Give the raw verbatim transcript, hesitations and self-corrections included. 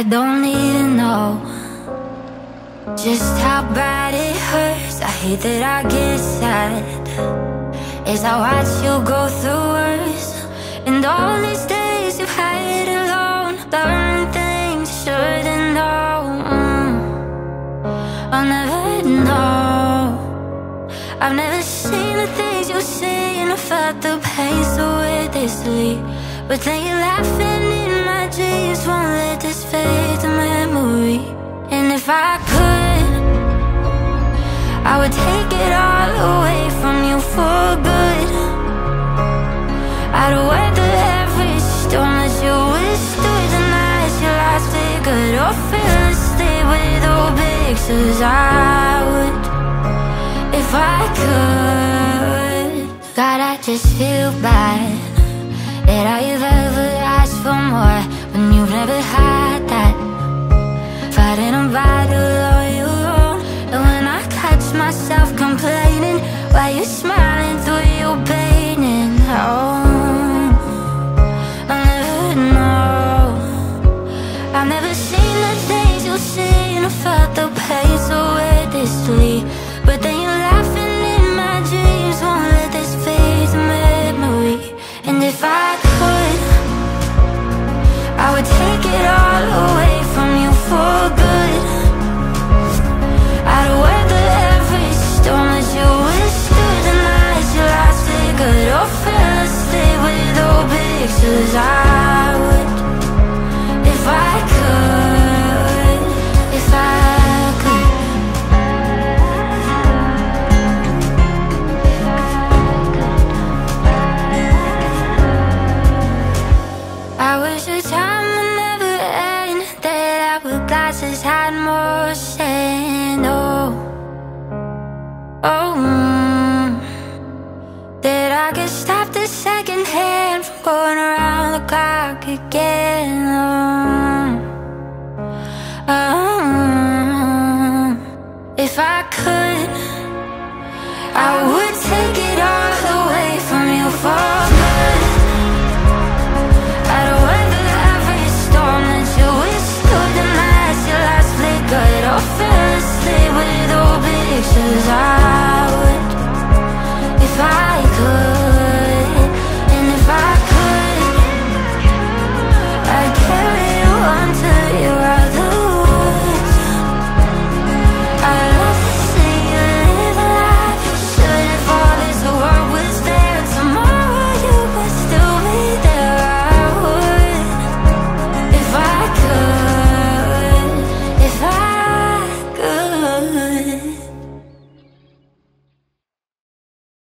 I don't even know just how bad it hurts. I hate that I get sad as I watch you go through worse. And all these days you've had alone, learn things you shouldn't know. mm. I'll never know. I've never seen the things you say, and I felt the pain so endlessly. But then you're laughing in my dreams, won't let this fade to memory. And if I could, I would take it all away from you for good. I'd weather every storm that you withstood, the nights you lost it good, or fearlessly with old pictures. I would, if I could. God, I just feel bad that all you've ever asked for more when you've never had that. Fighting a battle all your own, and when I catch myself complaining while you're smiling through your pain, and oh, I'll never know. I've never seen the things you say, and I felt the pain so endlessly. But then you're laughing in my dreams, won't let this fade to memory. And if I could, I would take it all away from you for good. I'd weather every storm that you withstood, the nights you lost it good, or fell asleep with old pictures. I would, if I could, if I could. I wish the time would never end, that our glasses had more sand. Oh, oh, mm, that I could stop the second hand from going around the clock again. Oh, oh, if I could, I would take it all away from you for